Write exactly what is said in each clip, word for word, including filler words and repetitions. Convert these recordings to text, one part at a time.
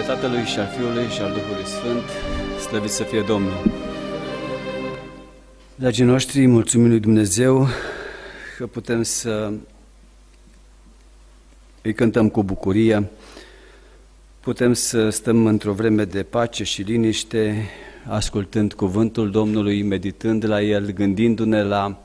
Tatălui și al Fiului și al Duhului Sfânt, slăvit să fie Domnul. Dragii noștri, mulțumim lui Dumnezeu că putem să îi cântăm cu bucurie, putem să stăm într-o vreme de pace și liniște, ascultând cuvântul Domnului, meditând la el, gândindu-ne la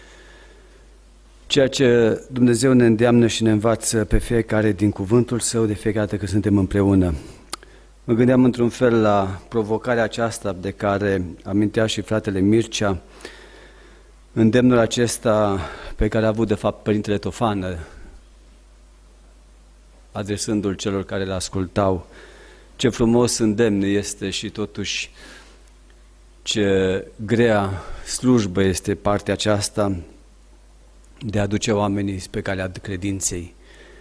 ceea ce Dumnezeu ne îndeamnă și ne învață pe fiecare din cuvântul Său de fiecare dată când suntem împreună. Mă gândeam într-un fel la provocarea aceasta de care amintea și fratele Mircea, îndemnul acesta pe care a avut de fapt Părintele Tofană, adresându-l celor care îl ascultau. Ce frumos îndemn este și totuși ce grea slujbă este partea aceasta de a duce oamenii pe calea credinței.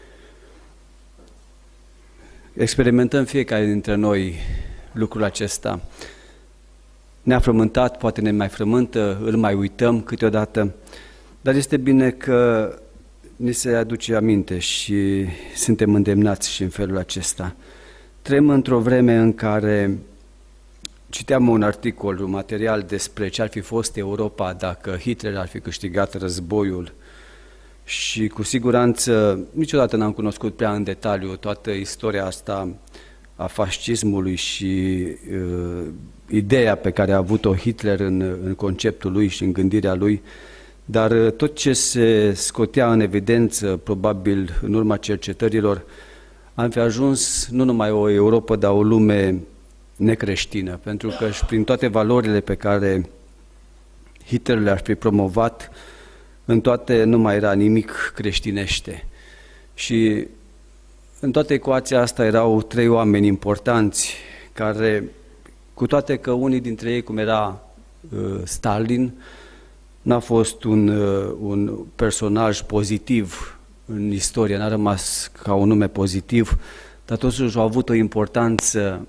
Experimentăm fiecare dintre noi lucrul acesta. Ne-a frământat, poate ne mai frământă, îl mai uităm câteodată, dar este bine că ni se aduce aminte și suntem îndemnați și în felul acesta. Trăim într-o vreme în care citeam un articol, un material despre ce ar fi fost Europa dacă Hitler ar fi câștigat războiul și cu siguranță niciodată n-am cunoscut prea în detaliu toată istoria asta a fascismului și uh, ideea pe care a avut-o Hitler în, în conceptul lui și în gândirea lui, dar uh, tot ce se scotea în evidență, probabil în urma cercetărilor, am fi ajuns nu numai o Europa, dar o lume necreștină, pentru că și prin toate valorile pe care Hitler le-ar fi promovat, în toate nu mai era nimic creștinește. Și în toată ecuația asta erau trei oameni importanți care, cu toate că unii dintre ei, cum era uh, Stalin, n-a fost un, uh, un personaj pozitiv în istorie, n-a rămas ca un nume pozitiv, dar totuși au avut o importanță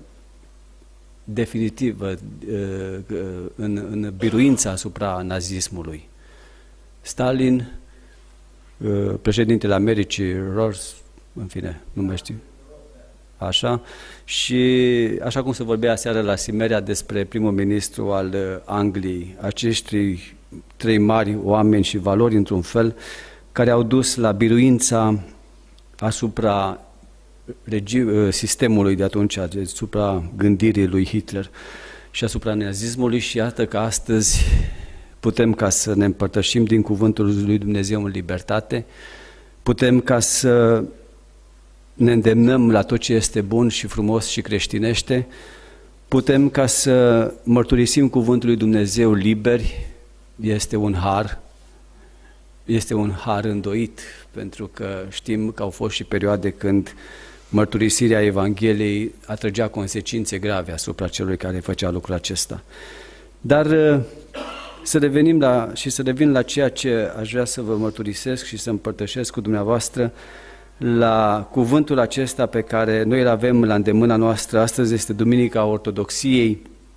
definitivă uh, în, în biruința asupra nazismului. Stalin, președintele Americii, Ross, în fine, nu mai știu, așa, și așa cum se vorbea aseară la Simeria despre primul ministru al Angliei, acești trei mari oameni și valori, într-un fel, care au dus la biruința asupra regi- sistemului de atunci, asupra gândirii lui Hitler și asupra nazismului și iată că astăzi putem ca să ne împărtășim din cuvântul lui Dumnezeu în libertate, putem ca să ne îndemnăm la tot ce este bun și frumos și creștinește, putem ca să mărturisim cuvântul lui Dumnezeu liberi, este un har, este un har îndoit, pentru că știm că au fost și perioade când mărturisirea Evangheliei atrăgea consecințe grave asupra celui care făcea lucrul acesta. Dar să revenim la, și să revin la ceea ce aș vrea să vă mărturisesc și să împărtășesc cu dumneavoastră la cuvântul acesta pe care noi îl avem la îndemâna noastră. Astăzi este Duminica Ortodoxiei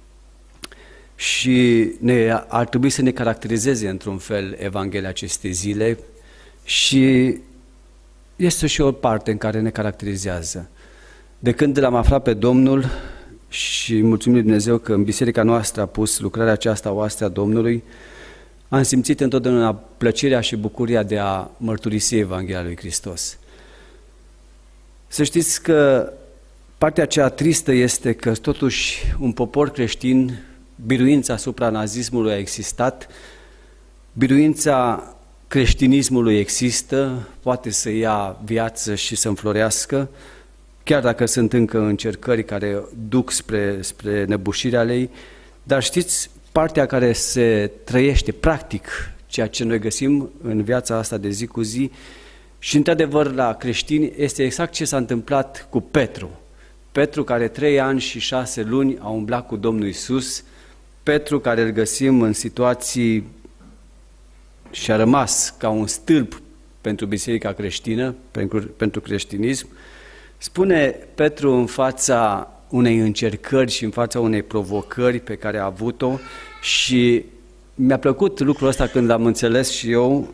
și ne, ar trebui să ne caracterizeze într-un fel Evanghelia acestei zile și este și o parte în care ne caracterizează. De când l-am aflat pe Domnul și mulțumim lui Dumnezeu că în biserica noastră a pus lucrarea aceasta oastea Domnului, am simțit întotdeauna plăcerea și bucuria de a mărturisi Evanghelia lui Hristos. Să știți că partea aceea tristă este că totuși un popor creștin, biruința asupra nazismului a existat, biruința creștinismului există, poate să ia viață și să înflorească, chiar dacă sunt încă încercări care duc spre, spre nebușirea ei, dar știți, partea care se trăiește practic, ceea ce noi găsim în viața asta de zi cu zi, și într-adevăr la creștini, este exact ce s-a întâmplat cu Petru. Petru care trei ani și șase luni a umblat cu Domnul Iisus, Petru care îl găsim în situații și a rămas ca un stâlp pentru biserica creștină, pentru, pentru creștinism. Spune Petru în fața unei încercări și în fața unei provocări pe care a avut-o și mi-a plăcut lucrul ăsta când l-am înțeles și eu,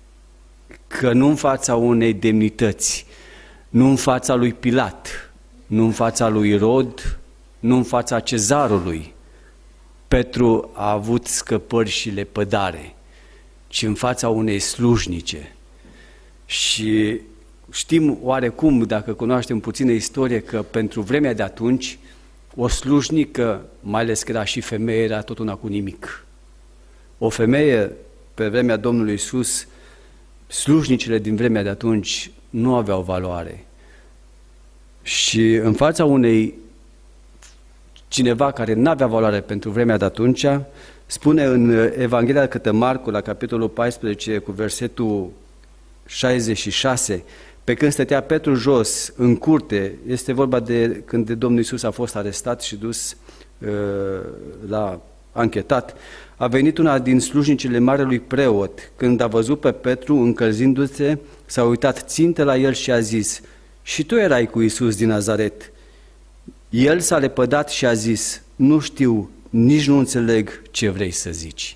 că nu în fața unei demnități, nu în fața lui Pilat, nu în fața lui Irod, nu în fața cezarului. Petru a avut scăpări și lepădare, ci în fața unei slujnice. Și știm oarecum, dacă cunoaștem puțină istorie, că pentru vremea de atunci, o slujnică, mai ales că era și femeie, era tot una cu nimic. O femeie, pe vremea Domnului Iisus, slujnicile din vremea de atunci nu aveau valoare. Și în fața unei cineva care nu avea valoare pentru vremea de atunci, spune în Evanghelia către Marcu, la capitolul paisprezece, cu versetul șaizeci și șase, pe când stătea Petru jos în curte, este vorba de când de Domnul Iisus a fost arestat și dus uh, la anchetat, a venit una din slujnicile marelui preot, când a văzut pe Petru încălzindu-se, s-a uitat țintă la el și a zis: și tu erai cu Iisus din Nazaret. El s-a lepădat și a zis: nu știu, nici nu înțeleg ce vrei să zici.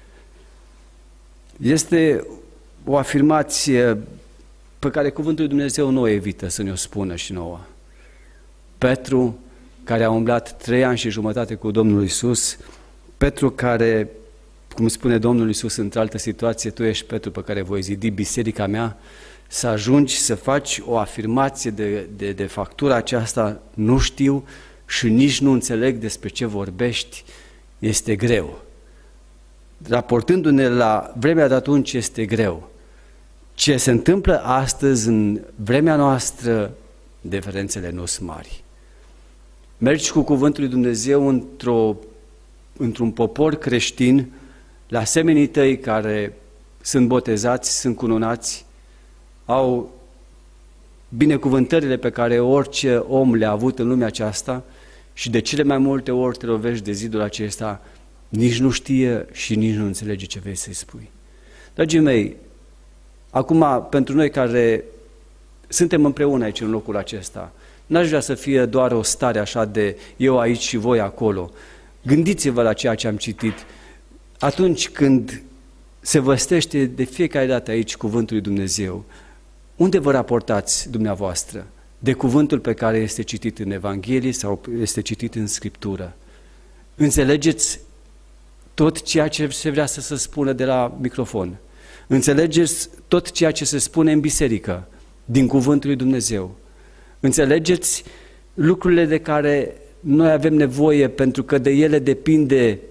Este o afirmație pe care cuvântul lui Dumnezeu nu o evită să ne-o spună și nouă. Petru, care a umblat trei ani și jumătate cu Domnul Iisus, Petru care, cum spune Domnul Iisus într-o altă situație, tu ești Petru pe care voi zidi biserica mea, să ajungi să faci o afirmație de, de, de factura aceasta, nu știu și nici nu înțeleg despre ce vorbești, este greu. Raportându-ne la vremea de atunci, este greu. Ce se întâmplă astăzi, în vremea noastră, diferențele nu sunt mari. Mergi cu cuvântul lui Dumnezeu într-o, într-un popor creștin, la semenii tăi care sunt botezați, sunt cununați, au binecuvântările pe care orice om le-a avut în lumea aceasta și de cele mai multe ori te lovești de zidul acesta, nici nu știe și nici nu înțelege ce vrei să-i spui. Dragii mei, acum, pentru noi care suntem împreună aici în locul acesta, n-aș vrea să fie doar o stare așa de eu aici și voi acolo. Gândiți-vă la ceea ce am citit. Atunci când se văstește de fiecare dată aici cuvântul lui Dumnezeu, unde vă raportați dumneavoastră? De cuvântul pe care este citit în Evanghelie sau este citit în Scriptură? Înțelegeți tot ceea ce se vrea să se spună de la microfon? Înțelegeți tot ceea ce se spune în biserică, din cuvântul lui Dumnezeu? Înțelegeți lucrurile de care noi avem nevoie, pentru că de ele depinde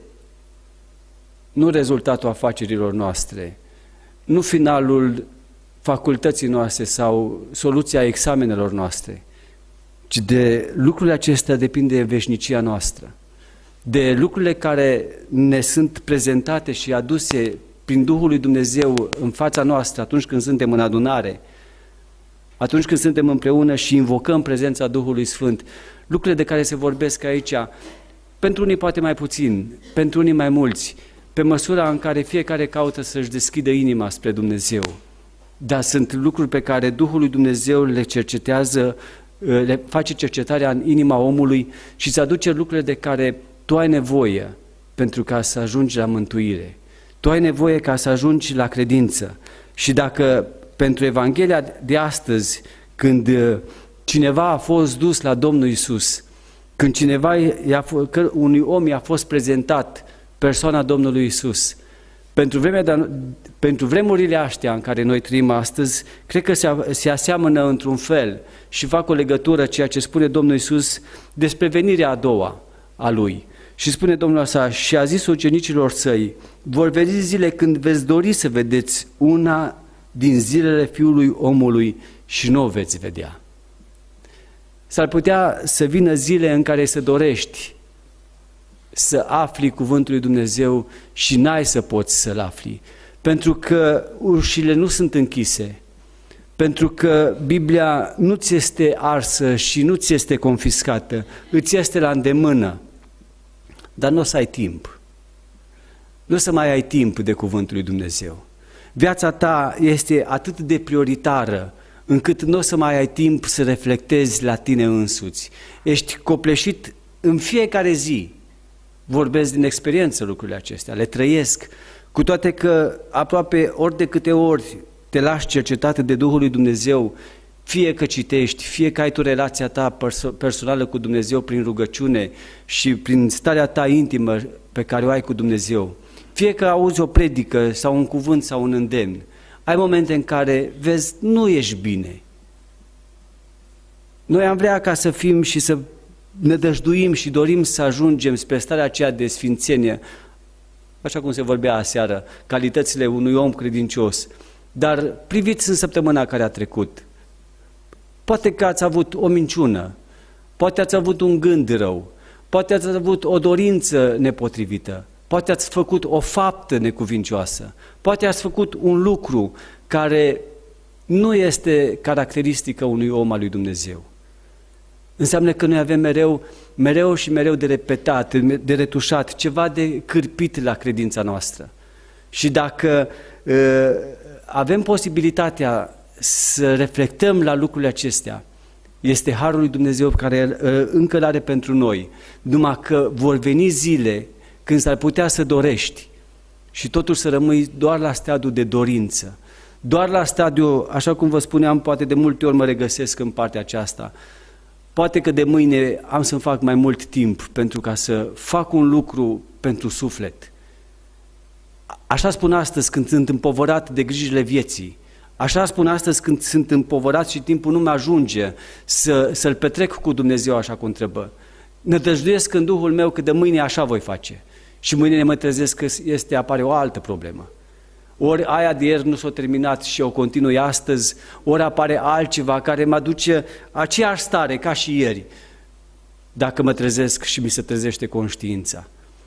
nu rezultatul afacerilor noastre, nu finalul facultății noastre sau soluția examenelor noastre, ci de lucrurile acestea depinde veșnicia noastră, de lucrurile care ne sunt prezentate și aduse prin Duhul lui Dumnezeu în fața noastră atunci când suntem în adunare, atunci când suntem împreună și invocăm prezența Duhului Sfânt, lucrurile de care se vorbesc aici, pentru unii poate mai puțin, pentru unii mai mulți, pe măsura în care fiecare caută să-și deschidă inima spre Dumnezeu. Dar sunt lucruri pe care Duhul lui Dumnezeu le cercetează, le face cercetarea în inima omului și îți aduce lucrurile de care tu ai nevoie pentru ca să ajungi la mântuire. Tu ai nevoie ca să ajungi la credință. Și dacă pentru Evanghelia de astăzi, când cineva a fost dus la Domnul Iisus, când cineva i-a, că unui om i-a fost prezentat persoana Domnului Iisus, pentru, vremea de, pentru vremurile astea în care noi trăim astăzi, cred că se, se aseamănă într-un fel și fac o legătură ceea ce spune Domnul Iisus despre venirea a doua a Lui. Și spune Domnul așa: și a zis ucenicilor săi, vor veni zile când veți dori să vedeți una din zilele Fiului Omului și nu o veți vedea. S-ar putea să vină zile în care să dorești să afli cuvântul lui Dumnezeu și n-ai să poți să-l afli, pentru că ușile nu sunt închise, pentru că Biblia nu ți este arsă și nu ți este confiscată, îți este la îndemână, dar nu o să ai timp. Nu o să mai ai timp de cuvântul lui Dumnezeu. Viața ta este atât de prioritară încât nu o să mai ai timp să reflectezi la tine însuți. Ești copleșit în fiecare zi. Vorbesc din experiență lucrurile acestea, le trăiesc, cu toate că aproape ori de câte ori te lași cercetat de Duhul lui Dumnezeu, fie că citești, fie că ai tu relația ta perso- personală cu Dumnezeu prin rugăciune și prin starea ta intimă pe care o ai cu Dumnezeu, fie că auzi o predică sau un cuvânt sau un îndemn, ai momente în care vezi, nu ești bine. Noi am vrea ca să fim și să ne dăjduim și dorim să ajungem spre starea aceea de sfințenie, așa cum se vorbea aseară, calitățile unui om credincios. Dar priviți în săptămâna care a trecut. Poate că ați avut o minciună, poate ați avut un gând rău, poate ați avut o dorință nepotrivită, poate ați făcut o faptă necuvincioasă, poate ați făcut un lucru care nu este caracteristică unui om al lui Dumnezeu. Înseamnă că noi avem mereu, mereu și mereu de repetat, de retușat, ceva de cârpit la credința noastră. Și dacă uh, avem posibilitatea să reflectăm la lucrurile acestea, este harul lui Dumnezeu care uh, încă l-are pentru noi, numai că vor veni zile când s-ar putea să dorești și totuși să rămâi doar la stadiul de dorință, doar la stadiul, așa cum vă spuneam, poate de multe ori mă regăsesc în partea aceasta. Poate că de mâine am să-mi fac mai mult timp pentru ca să fac un lucru pentru suflet. Așa spun astăzi când sunt împovărat de grijile vieții. Așa spun astăzi când sunt împovărat și timpul nu mi-ajunge să, să-L petrec cu Dumnezeu așa cum trebuie. Nădăjduiesc în Duhul meu că de mâine așa voi face. Și mâine mă trezesc că este, apare o altă problemă. Ori aia de ieri nu s-a terminat și o continui astăzi, ori apare altceva care mă aduce aceeași stare ca și ieri, dacă mă trezesc și mi se trezește conștiința.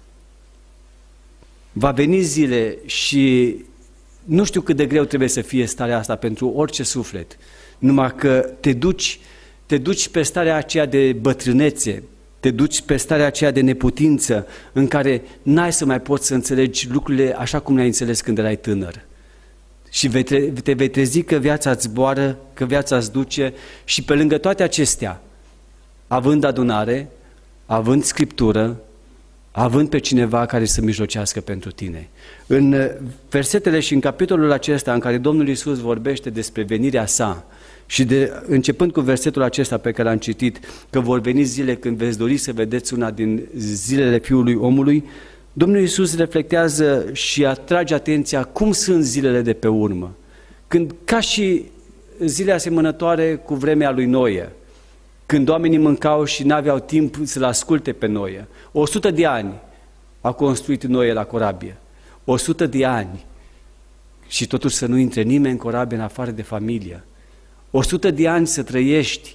Va veni zile și nu știu cât de greu trebuie să fie starea asta pentru orice suflet, numai că te duci, te duci pe starea aceea de bătrânețe, te duci pe starea aceea de neputință în care n-ai să mai poți să înțelegi lucrurile așa cum le-ai înțeles când erai tânăr. Și te vei trezi că viața îți zboară, că viața îți duce și pe lângă toate acestea, având adunare, având Scriptură, având pe cineva care să mijlocească pentru tine. În versetele și în capitolul acesta în care Domnul Iisus vorbește despre venirea sa, și de, începând cu versetul acesta pe care l-am citit, că vor veni zile când veți dori să vedeți una din zilele Fiului Omului, Domnul Iisus reflectează și atrage atenția cum sunt zilele de pe urmă. Când, ca și zile asemănătoare cu vremea lui Noe, când oamenii mâncau și n-aveau timp să-L asculte pe Noe. O sută de ani a construit Noe la corabie. O sută de ani. Și totuși să nu intre nimeni în corabie în afară de familie. O sută de ani să trăiești.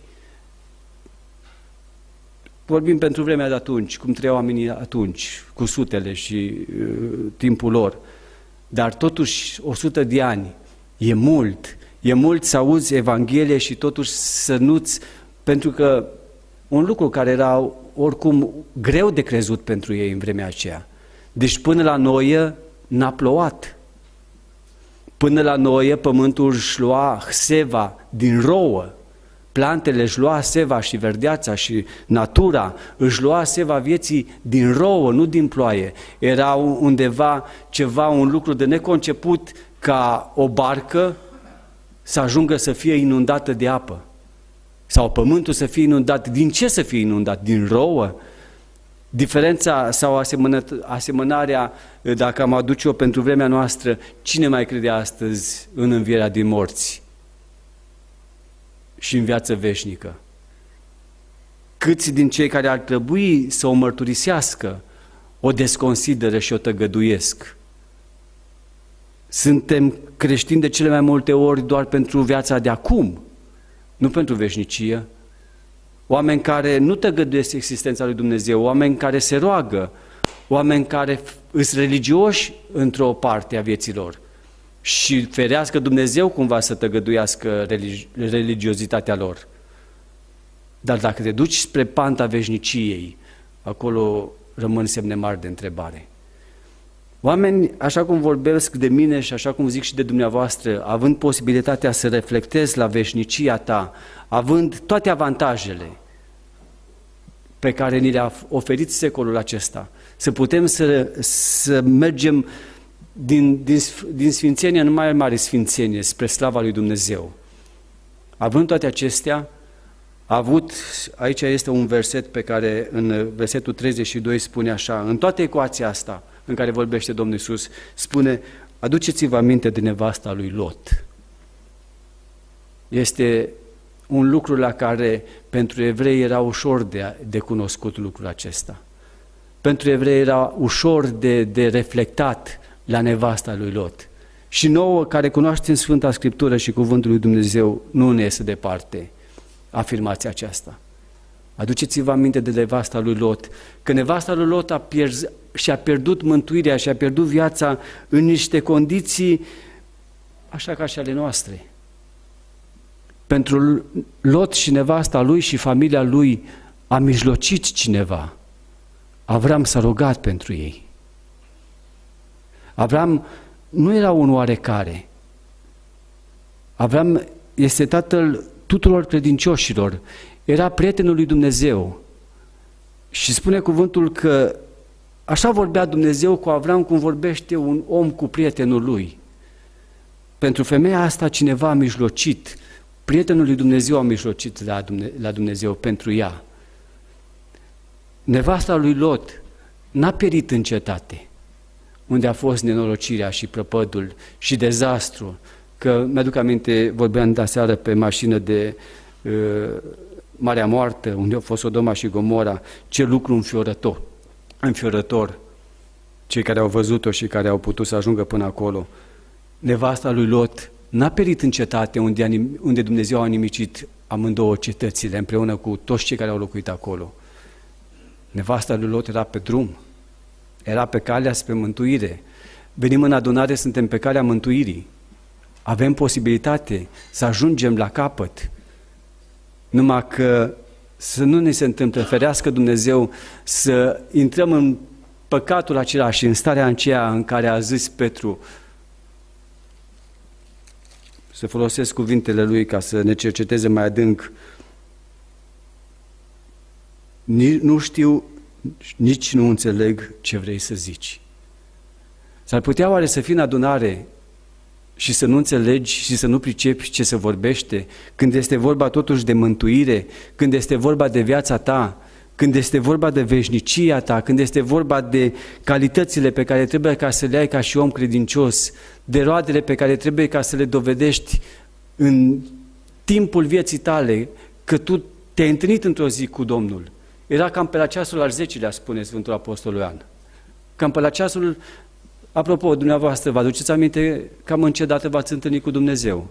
Vorbim pentru vremea de atunci, cum trăiau oamenii atunci, cu sutele și uh, timpul lor. Dar totuși o sută de ani e mult. E mult să auzi Evanghelie și totuși să nu-ți... Pentru că un lucru care era oricum greu de crezut pentru ei în vremea aceea. Deci până la Noe n-a plouat. Până la Noe pământul își lua seva din rouă. Plantele își lua seva și verdeața și natura își lua seva vieții din rouă, nu din ploaie. Era undeva ceva, un lucru de neconceput ca o barcă să ajungă să fie inundată de apă. Sau pământul să fie inundat. Din ce să fie inundat? Din rouă? Diferența sau asemănarea, dacă am aduce-o pentru vremea noastră, cine mai crede astăzi în învierea din morți și în viață veșnică? Câți din cei care ar trebui să o mărturisească o desconsideră și o tăgăduiesc? Suntem creștini de cele mai multe ori doar pentru viața de acum, nu pentru veșnicie. Oameni care nu tăgăduiesc existența lui Dumnezeu, oameni care se roagă, oameni care sunt religioși într-o parte a vieților și ferească Dumnezeu cumva să tăgăduiască religi religiozitatea lor. Dar dacă te duci spre panta veșniciei, acolo rămân semne mari de întrebare. Oameni, așa cum vorbesc de mine și așa cum zic și de dumneavoastră, având posibilitatea să reflectez la veșnicia ta, având toate avantajele pe care ni le-a oferit secolul acesta, să putem să, să mergem din, din, din sfințenie în mai mare sfințenie spre slava lui Dumnezeu. Având toate acestea, a avut, aici este un verset pe care în versetul treizeci și doi spune așa, în toată ecuația asta în care vorbește Domnul Iisus, spune, aduceți-vă aminte de nevasta lui Lot. Este un lucru la care pentru evrei era ușor de, de cunoscut lucrul acesta. Pentru evrei era ușor de, de reflectat la nevasta lui Lot. Și nouă, care cunoaștem Sfânta Scriptură și Cuvântul lui Dumnezeu, nu ne iese departe afirmația aceasta. Aduceți-vă aminte de nevasta lui Lot, că nevasta lui Lot a pierz, și-a pierdut mântuirea, și-a pierdut viața în niște condiții așa ca și ale noastre. Pentru Lot și nevasta lui și familia lui a mijlocit cineva. Avram s-a rugat pentru ei. Avram nu era un oarecare. Avram este tatăl tuturor credincioșilor. Era prietenul lui Dumnezeu. Și spune cuvântul că așa vorbea Dumnezeu cu Avram cum vorbește un om cu prietenul lui. Pentru femeia asta cineva a mijlocit. Prietenul lui Dumnezeu a mijlocit la Dumnezeu, la Dumnezeu pentru ea. Nevasta lui Lot n-a pierit în cetate, unde a fost nenorocirea și prăpădul și dezastru. Că mi-aduc aminte, vorbeam de aseară pe mașină de uh, Marea Moartă, unde a fost Sodoma și Gomora, ce lucru înfiorător, înfiorător, cei care au văzut-o și care au putut să ajungă până acolo. Nevasta lui Lot n-a pierit în cetate unde, unde Dumnezeu a nimicit amândouă cetățile, împreună cu toți cei care au locuit acolo. Nevasta lui Lot era pe drum, era pe calea spre mântuire. Venim în adunare, suntem pe calea mântuirii. Avem posibilitate să ajungem la capăt. Numai că să nu ne se întâmple, ferească Dumnezeu, să intrăm în păcatul acela și în starea aceea în care a zis Petru, să folosesc cuvintele lui ca să ne cerceteze mai adânc, nu știu, nici nu înțeleg ce vrei să zici. S-ar putea oare să fii în adunare și să nu înțelegi și să nu pricepi ce se vorbește, când este vorba totuși de mântuire, când este vorba de viața ta, când este vorba de veșnicia ta, când este vorba de calitățile pe care trebuie ca să le ai ca și om credincios, de roadele pe care trebuie ca să le dovedești în timpul vieții tale, că tu te-ai întâlnit într-o zi cu Domnul. Era cam pe la ceasul al zecelea, spune Sfântul Apostol Ioan. Cam pe la ceasul, apropo, dumneavoastră, vă aduceți aminte cam în ce dată v-ați întâlnit cu Dumnezeu?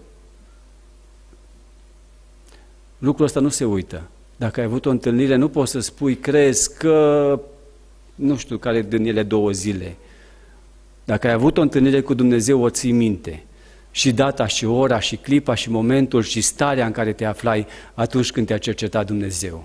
Lucrul ăsta nu se uită. Dacă ai avut o întâlnire, nu poți să spui, crezi că, nu știu care din ele două zile. Dacă ai avut o întâlnire cu Dumnezeu, o ții minte. Și data, și ora, și clipa, și momentul, și starea în care te aflai atunci când te-a cercetat Dumnezeu.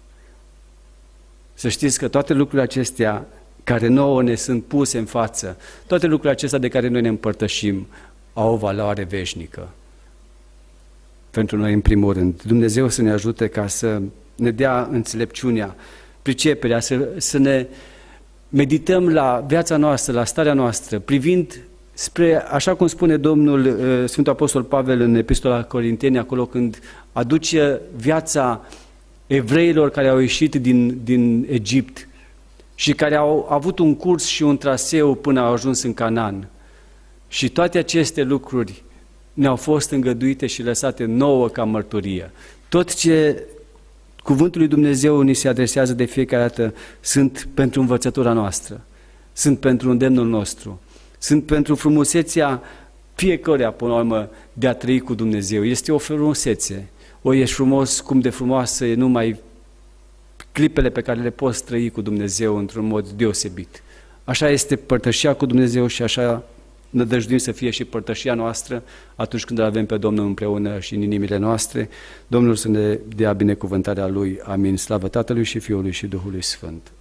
Să știți că toate lucrurile acestea care nouă ne sunt puse în față, toate lucrurile acestea de care noi ne împărtășim, au o valoare veșnică. Pentru noi, în primul rând. Dumnezeu să ne ajute ca să ne dea înțelepciunea, priceperea, să, să ne medităm la viața noastră, la starea noastră, privind spre, așa cum spune Domnul Sfântul Apostol Pavel în Epistola Corinteni, acolo când aduce viața evreilor care au ieșit din, din Egipt și care au avut un curs și un traseu până au ajuns în Canaan. Și toate aceste lucruri ne-au fost îngăduite și lăsate nouă ca mărturie. Tot ce Cuvântul lui Dumnezeu ni se adresează de fiecare dată sunt pentru învățătura noastră, sunt pentru îndemnul nostru, sunt pentru frumusețea fiecăruia, până la urmă, de a trăi cu Dumnezeu. Este o frumusețe. O, ești frumos, cum de frumoasă e numai clipele pe care le poți trăi cu Dumnezeu într-un mod deosebit. Așa este părtășia cu Dumnezeu și așa nădăjduim să fie și părtășia noastră atunci când îl avem pe Domnul împreună și în inimile noastre. Domnul să ne dea binecuvântarea Lui. Amin. Slavă Tatălui și Fiului și Duhului Sfânt.